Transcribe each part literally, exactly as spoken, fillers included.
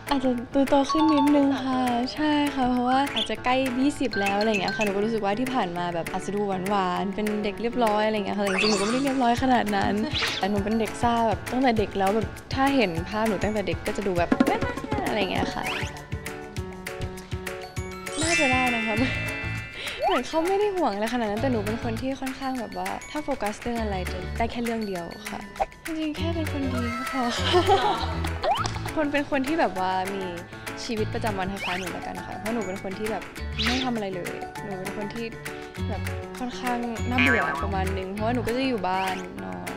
อาจจะตัวโตขึ้นนิดนึงค่ะใช่ค่ะเพราะว่าอาจจะใกล้ยี่สิบแล้วอะไรเงี้ยค่ะหนูก็รู้สึกว่าที่ผ่านมาแบบอาจจะดูหวานๆเป็นเด็กเรียบร้อยอะไรเงี้ยค่ะแต่จริงๆหนูก็ไม่ได้เรียบร้อยขนาดนั้นแต่หนูเป็นเด็กซ่าแบบตั้งแต่เด็กแล้วแบบถ้าเห็นภาพหนูตั้งแต่เด็กก็จะดูแบบอะไรเงี้ยค่ะน่าจะได้นะคะเหมือนเขาไม่ได้ห่วงอะไรขนาดนั้นแต่หนูเป็นคนที่ค่อนข้างแบบว่าถ้าโฟกัสเรื่องอะไรจะได้แค่เรื่องเดียวค่ะจริงๆแค่เป็นคนดีก็พอค่ะคนเป็นคนที่แบบว่ามีชีวิตประจำวันคล้ายๆหนูแล้วกันค่ะเพราะหนูเป็นคนที่แบบไม่ทำอะไรเลยหนูเป็นคนที่แบบค่อนข้างน่าเบื่อประมาณนึงเพราะว่าหนูก็จะอยู่บ้านนอน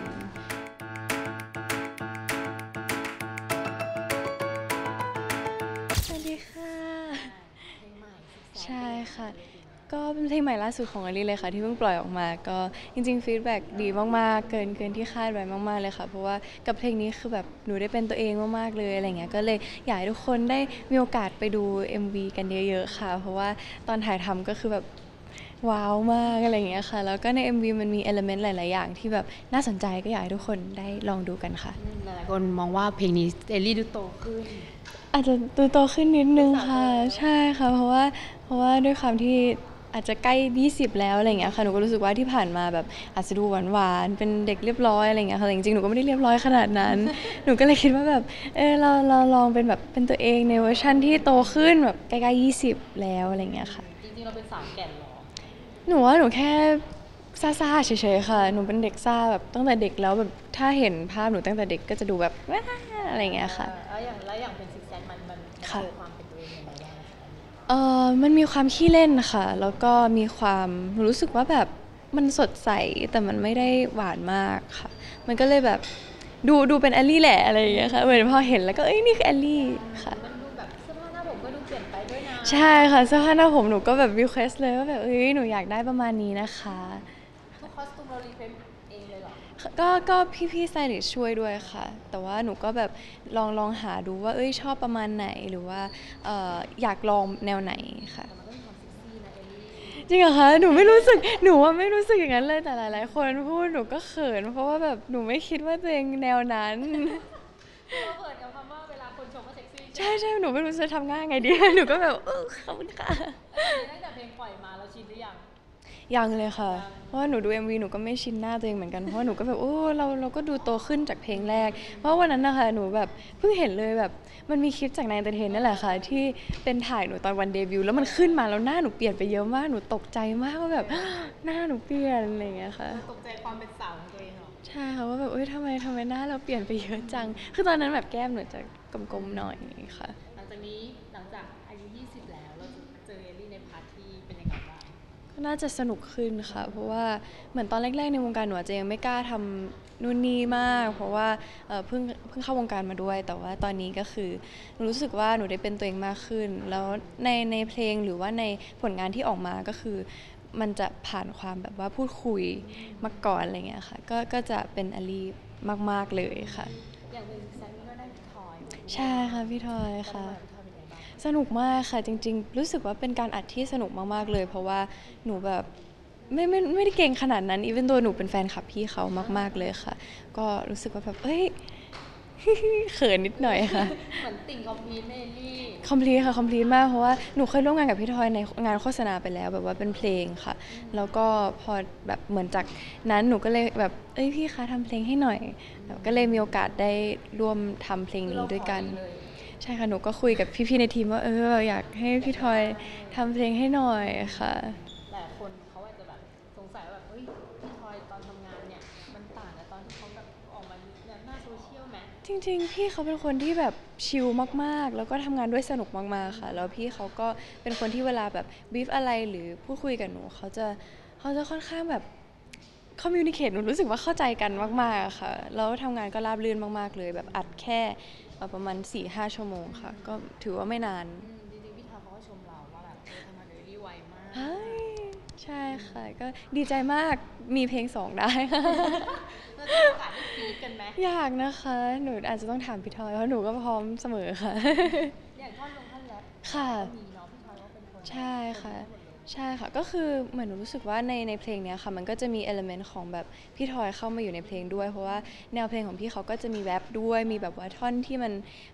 สวัสดีค่ะใช่ค่ะก็เป็นเพลงใหม่ล่าสุดของอลิเลยค่ะที่เพิ่งปล่อยออกมาก็จริงๆฟีดแบ็กดีมากๆเกินเกินที่คาดไว้มากๆเลยค่ะเพราะว่ากับเพลงนี้คือแบบหนูได้เป็นตัวเองมากๆเลยอะไรเงี้ยก็เลยอยากให้ทุกคนได้มีโอกาสไปดู เอ็ม วี กันเยอะๆค่ะเพราะว่าตอนถ่ายทำก็คือแบบว้าวมากอะไรเงี้ยค่ะแล้วก็ใน เอ็ม วี มันมีเอลิเมนต์หลายๆอย่างที่แบบน่าสนใจก็อยากให้ทุกคนได้ลองดูกันค่ะหลายคนมองว่าเพลงนี้เอลลี่ดูโตขึ้นอาจจะตัวโตขึ้นนิดนึงค่ะใช่ค่ะเพราะว่าเพราะว่าด้วยความที่อาจจะใกล้ยี่สิบแล้วอะไรเงี้ยค่ะหนูก็รู้สึกว่าที่ผ่านมาแบบอาจจะดูหวานๆเป็นเด็กเรียบร้อยอะไรเงี้ยค่ะแต่จริงๆหนูก็ไม่ได้เรียบร้อยขนาดนั้นหนูก็เลยคิดว่าแบบเออเราเราลองเป็นแบบเป็นตัวเองในเวอร์ชั่นที่โตขึ้นแบบใกล้ๆยี่สิบแล้วอะไรเงี้ยค่ะจริงๆเราเป็นสาวแก่นหรอหนูว่าหนูแค่ซ่าๆเฉยๆค่ะหนูเป็นเด็กซ่าแบบตั้งแต่เด็กแล้วแบบถ้าเห็นภาพหนูตั้งแต่เด็กก็จะดูแบบอะไรเงี้ยค่ะแล้วอย่างแล้วอย่างเป็นซิกแซนมันมันโชว์ความเป็นตัวเองยังไงบ้างเออมันมีความขี้เล่นค่ะแล้วก็มีความรู้สึกว่าแบบมันสดใสแต่มันไม่ได้หวานมากค่ะมันก็เลยแบบดูดูเป็นแอลลี่แหละอะไรอย่างเงี้ยค่ะเหมือนพอเห็นแล้วก็เอ้ยนี่คือแอลลี่ค่ะมันดูแบบเสื้อผ้าหน้าผมก็ดูเปลี่ยนไปด้วยนะใช่ค่ะเสื้อผ้าหน้าผมหนูก็แบบรีเควสเลยว่าแบบเอ้ยหนูอยากได้ประมาณนี้นะคะทุกคอสตูมเรารีเฟรชเองเลยเหรอก็ก็พี่ๆสไตลิสต์ช่วยด้วยค่ะแต่ว่าหนูก็แบบลองลองหาดูว่าเอ้ยชอบประมาณไหนหรือว่าเอ่ออยากลองแนวไหนค่ะแต่มันก็มีความเซ็กซี่นะเอลลี่จริงเหรอคะหนูไม่รู้สึกหนูว่าไม่รู้สึกอย่างนั้นเลยแต่หลายๆคนพูดหนูก็เขินเพราะว่าแบบหนูไม่คิดว่าตัวเองแนวนั้นเราเขินกับคำว่าเวลาคนชมว่าเซ็กซี่ใช่ใช่หนูไม่รู้จะทำง่ายไงดีหนูก็แบบเออขอบคุณค่ะตั้งแต่เพลงปล่อยมาเราชินหรือยังยังเลยค่ะเพราะว่าหนูดู เอ็ม วี หนูก็ไม่ชินหน้าตัวเองเหมือนกันเพราะว่าหนูก็แบบโอ้เราเราก็ดูโตขึ้นจากเพลงแรกเพราะวันนั้นนะคะหนูแบบเพิ่งเห็นเลยแบบมันมีคลิปจากนายเอนเตอร์เทนนั่นแหละค่ะที่เป็นถ่ายหนูตอนวันเดบิวต์แล้วมันขึ้นมาแล้วหน้าหนูเปลี่ยนไปเยอะมากหนูตกใจมากว่าแบบหน้าหนูเปลี่ยนอะไรอย่างเงี้ยค่ะตกใจความเป็นสาวของตัวเองเหรอใช่ค่ะว่าแบบเอ้ยทำไมทำไมหน้าเราเปลี่ยนไปเยอะจังคือตอนนั้นแบบแก้มหนูจะกลมๆหน่อยค่ะหลังจากนี้หลังจากอายุยี่สิบแล้วเราจะเจอเอลลี่ในพาร์ทที่เป็นยังไงบ้างก็น่าจะสนุกขึ้นค่ะเพราะว่าเหมือนตอนแรกๆในวงการหนูอาจจะยังไม่กล้าทำนู่นนี่มากเพราะว่าเอ่อเพิ่งเพิ่งเข้าวงการมาด้วยแต่ว่าตอนนี้ก็คือหนูรู้สึกว่าหนูได้เป็นตัวเองมากขึ้นแล้วในในเพลงหรือว่าในผลงานที่ออกมาก็คือมันจะผ่านความแบบว่าพูดคุยมาก่อนอะไรเงี้ยค่ะก็ก็จะเป็นอลีมากๆเลยค่ะอย่างเป็นแซมมี่ก็ได้พี่ทอยใช่ค่ะพี่ทอยค่ะพี่ทอยเป็นไงบ้างสนุกมากค่ะจริงๆรู้สึกว่าเป็นการอัดที่สนุกมากๆเลยเพราะว่าหนูแบบไม่ไม่ไม่ได้เก่งขนาดนั้นอีเวนตัวหนูเป็นแฟนคลับพี่เขามากๆเลยค่ะก็รู้สึกว่าแบบเอ้ย เขินนิดหน่อยค่ะเหมือนติ่งคอมพลีทเอลลี่คอมพลีทค่ะคอมพลีทมากเพราะว่าหนูเคยร่วมงานกับพี่ทอยในงานโฆษณาไปแล้วแบบว่าเป็นเพลงค่ะแล้วก็พอแบบเหมือนจากนั้นหนูก็เลยแบบเอ้ยพี่คะทำเพลงให้หน่อยก็เลยมีโอกาสได้ร่วมทำเพลงนี้ด้วยกันใช่ค่ะหนูก็คุยกับพี่ๆในทีมว่าเอออยากให้พี่ทอยทำเพลงให้หน่อยค่ะหลายคนเขาอาจจะแบบสงสัยว่าแบบเฮ้ยพี่ทอยตอนทำงานเนี่ยมันต่างกับตอนที่เขาแบบออกมาหน้าโซเชียลไหมจริงๆพี่เขาเป็นคนที่แบบชิลมากๆแล้วก็ทำงานด้วยสนุกมากๆค่ะแล้วพี่เขาก็เป็นคนที่เวลาแบบบีฟอะไรหรือพูดคุยกับหนูเขาจะเขาจะค่อนข้างแบบคอมมิวนิเคชหนูรู้สึกว่าเข้าใจกันมากๆค่ะแล้วทำงานก็ราบรื่นมากๆเลยแบบอัดแค่ประมาณ สี่ห้า ชั่วโมงค่ะก็ถือว่าไม่นานจริงๆพี่ทอยเขาก็ชมเราว่าแบบเออทำงานเอลลี่ไวมากใช่ค่ะก็ดีใจมากมีเพลงสองได้เราจะมีโอกาสได้ฟีดกันไหมอยากนะคะหนูอาจจะต้องถามพี่ทอยเพราะหนูก็พร้อมเสมอค่ะอย่างท่อนลงท่อนแรปค่ะก็มีเนาะพี่ทอยว่าเป็นคนใช่ค่ะใช่ค่ะก็คือเหมือนหนูรู้สึกว่าในในเพลงเนี้ยค่ะมันก็จะมีเอลเมนต์ของแบบพี่ทอยเข้ามาอยู่ในเพลงด้วยเพราะว่าแนวเพลงของพี่เขาก็จะมีแรปด้วยมีแบบว่าท่อนที่มันแบบ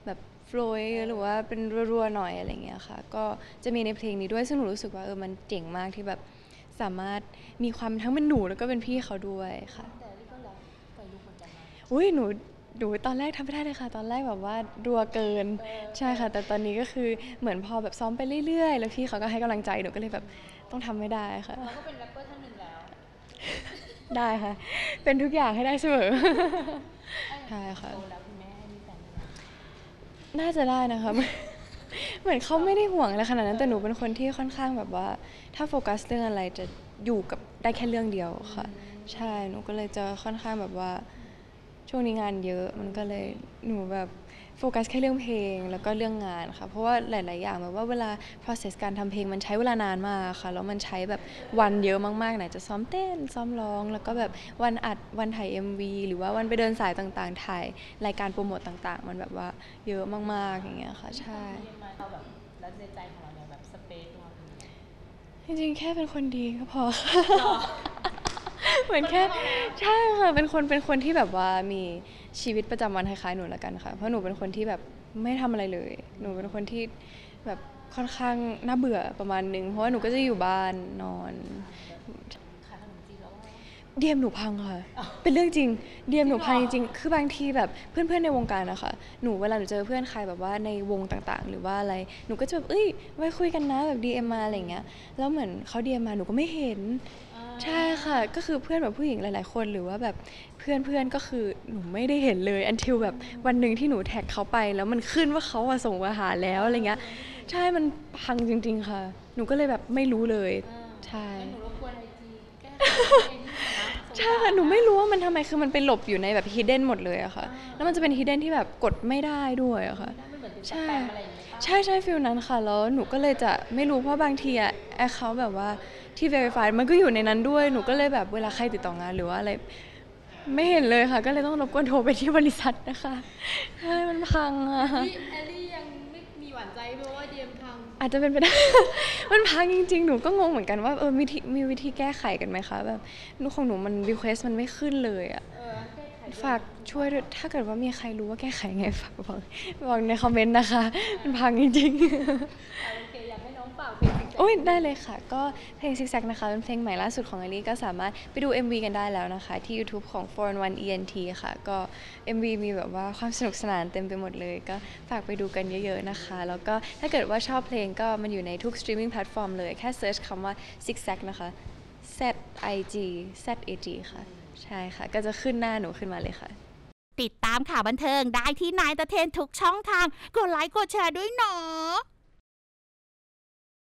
โฟลว์หรือว่าเป็นรัวๆหน่อยอะไรเงี้ยค่ะก็จะมีในเพลงนี้ด้วยซึ่งหนูรู้สึกว่าเออมันเจ๋งมากที่แบบสามารถมีความทั้งเป็นหนูแล้วก็เป็นพี่เขาด้วยค่ะแต่นี่ก็แล้วไปดูคนกันมาอุ้ยหนูหนูตอนแรกทำไม่ได้เลยค่ะตอนแรกแบบว่ารัวเกินใช่ค่ะแต่ตอนนี้ก็คือเหมือนพอแบบซ้อมไปเรื่อยๆแล้วพี่เขาก็ให้กำลังใจหนูก็เลยแบบต้องทำไม่ได้ค่ะเราก็เป็นแรปเปอร์ท่านหนึ่งแล้วได้ค่ะเป็นทุกอย่างให้ได้เสมอใช่ค่ะโตแล้วคุณแม่ให้มีแฟนไหมน่าจะได้นะคะเหมือนเขาไม่ได้ห่วงอะไรขนาดนั้นแต่หนูเป็นคนที่ค่อนข้างแบบว่าถ้าโฟกัสเรื่องอะไรจะอยู่กับได้แค่เรื่องเดียวค่ะใช่หนูก็เลยจะค่อนข้างแบบว่าช่วงนี้งานเยอะมันก็เลยหนูแบบโฟกัสแค่เรื่องเพลงแล้วก็เรื่องงานค่ะเพราะว่าหลายๆอย่างแบบว่าเวลา process การทำเพลงมันใช้เวลานานมากค่ะแล้วมันใช้แบบวันเยอะมากๆไหนจะซ้อมเต้นซ้อมร้องแล้วก็แบบวันอัดวันถ่าย เอ็ม วี หรือว่าวันไปเดินสายต่างๆถ่ายรายการโปรโมทต่างๆมันแบบว่าเยอะมากๆอย่างเงี้ยค่ะใช่เราแบบแล้วในใจของเราเนี่ยแบบสเปซเราจริงๆแค่เป็นคนดีก็พอค่ะเหมือนแค่ใช่ค่ะเป็นคนเป็นคนที่แบบว่ามีชีวิตประจำวันคล้ายๆหนูละกันค่ะเพราะหนูเป็นคนที่แบบไม่ทำอะไรเลยหนูเป็นคนที่แบบค่อนข้างน่าเบื่อประมาณนึงเพราะว่าหนูก็จะอยู่บ้านนอนขายขนมจีนแล้วว่าเดียมหนูพังค่ะเป็นเรื่องจริงเดียมหนูพังจริงๆคือบางทีแบบเพื่อนๆในวงการนะคะหนูเวลาหนูเจอเพื่อนใครแบบว่าในวงต่างๆหรือว่าอะไรหนูก็จะแบบเอ้ยไว้คุยกันนะแบบ ดี เอ็ม มาอะไรเงี้ยแล้วเหมือนเขา ดี เอ็ม มาหนูก็ไม่เห็นใช่ค่ะก็คือเพื่อนแบบผู้หญิงหลายๆคนหรือว่าแบบเพื่อนเพื่อนก็คือหนูไม่ได้เห็นเลย until แบบวันหนึ่งที่หนูแท็กเขาไปแล้วมันขึ้นว่าเขาอะส่งมาหาแล้วอะไรเงี้ยใช่มันพังจริงๆค่ะหนูก็เลยแบบไม่รู้เลยใช่หนูรบกวนไอจีแก้ใช่ค่ะหนูไม่รู้ว่ามันทำไมคือมันไปหลบอยู่ในแบบ hidden หมดเลยอะค่ะแล้วมันจะเป็น hidden ที่แบบกดไม่ได้ด้วยอะค่ะใช่ใช่ใช่ฟิลนั้นค่ะแล้วหนูก็เลยจะไม่รู้เพราะบางทีอะแอคเคาท์แบบว่าที่ verify มันก็อยู่ในนั้นด้วยหนูก็เลยแบบเวลาใครติดต่องานหรือว่าอะไรไม่เห็นเลยค่ะก็เลยต้องรบกวนโทรไปที่บริษัทนะคะใช่มันพังอะแอลลี่ยังไม่มีหวานใจเพราะว่าเดียมพังอาจจะเป็นไปได้ มันพังจริงๆหนูก็งงเหมือนกันว่าเออมีมีวิธีแก้ไขกันไหมคะแบบหนูของหนูมัน request มันไม่ขึ้นเลยอะฝากช่วยด้วยถ้าเกิดว่ามีใครรู้ว่าแก้ไขไงฝากบอกบอกในคอมเมนต์นะคะมันพังจริงๆโอเคอยากให้น้องฝากเพลงโอ้ยได้เลยค่ะก็เพลง Zigzag นะคะเป็นเพลงใหม่ล่าสุดของอลี่ก็สามารถไปดู เอ็ม วี กันได้แล้วนะคะที่ YouTube ของ โฟร์ อิน วัน อี เอ็น ที ค่ะก็ เอ็ม วี มีแบบว่าความสนุกสนานเต็มไปหมดเลยก็ฝากไปดูกันเยอะๆนะคะแล้วก็ถ้าเกิดว่าชอบเพลงก็มันอยู่ในทุก streaming platform เลยแค่ search คำว่า Zigzag นะคะ Z I G Z A G ค่ะใช่ค่ะก็จะขึ้นหน้าหนูขึ้นมาเลยค่ะติดตามข่าวบันเทิงได้ที่นายตะเทนทุกช่องทางกดไลค์กดแชร์ด้วยเนาะ